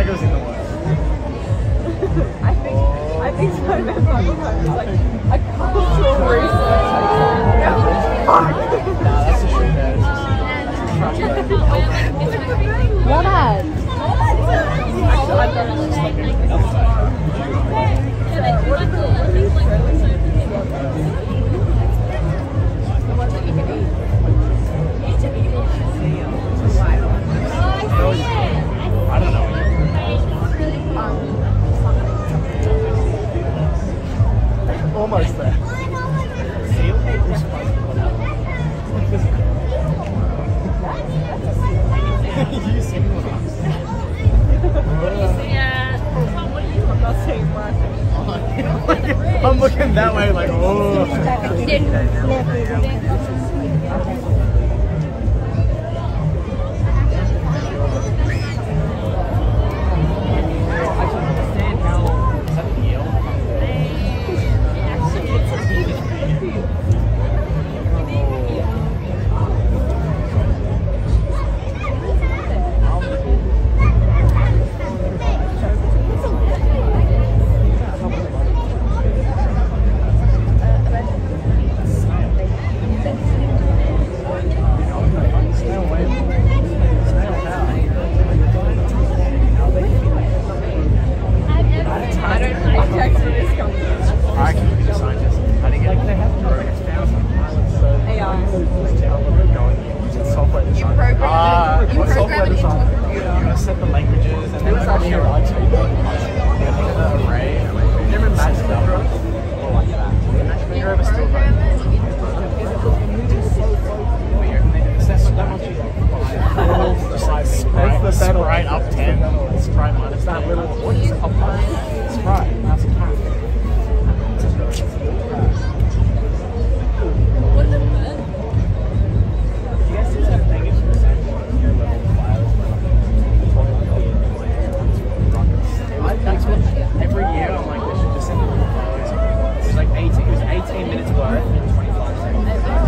goes in the worst. I think so. That's like a cultural research. Nah, that's a shit bed. What ad? I don't know. Almost there. You see what I'm not saying much. I'm looking that way like, oh. Sprite up 10, Sprite minus that little, what is it? Sprite, that's a cat. What is it? You guys see that thing is every year I'm like, they should just send a little photos. It was like 18 minutes worth in 25 seconds.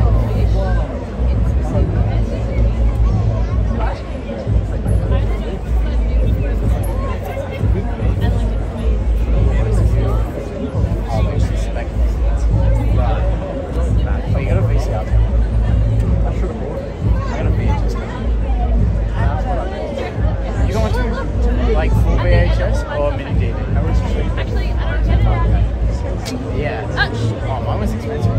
Like full VHS or mini DV? Actually, I don't know. Yeah. Oh, mine was expensive.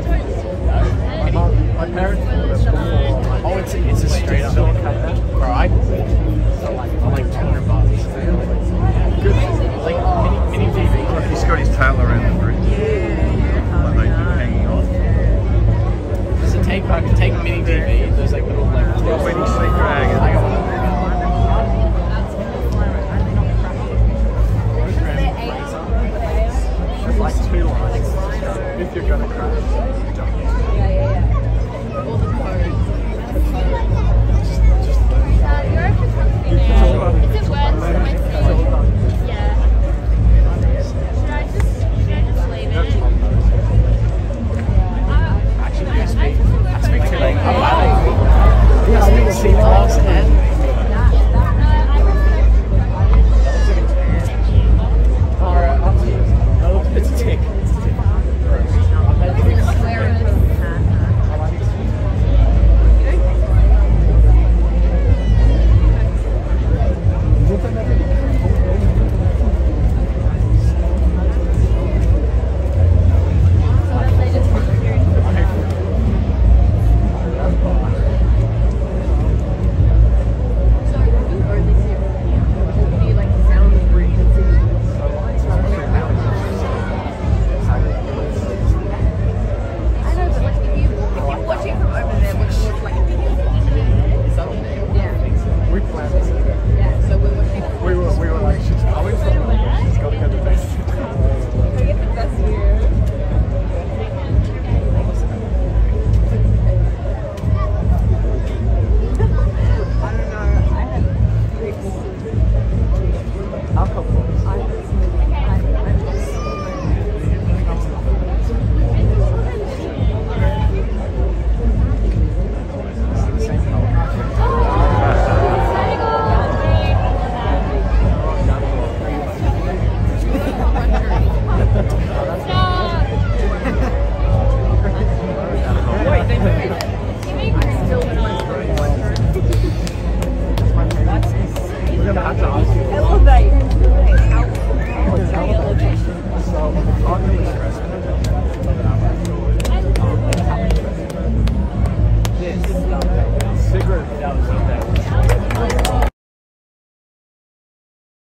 My parents oh, it's a straight up. Bro, I for like $200. Good. Like mini DV. He's got his tail around the bridge. Yeah. Like they keep hanging on. So take mini DV. There's like little like. When you see dragon. I got one of them. Like 2 lines. If you're gonna crash, you don't. All the codes. You're open company now. Is it worth my fee? Yeah. Should I just leave it? Actually, I speak to like, I speak C++ and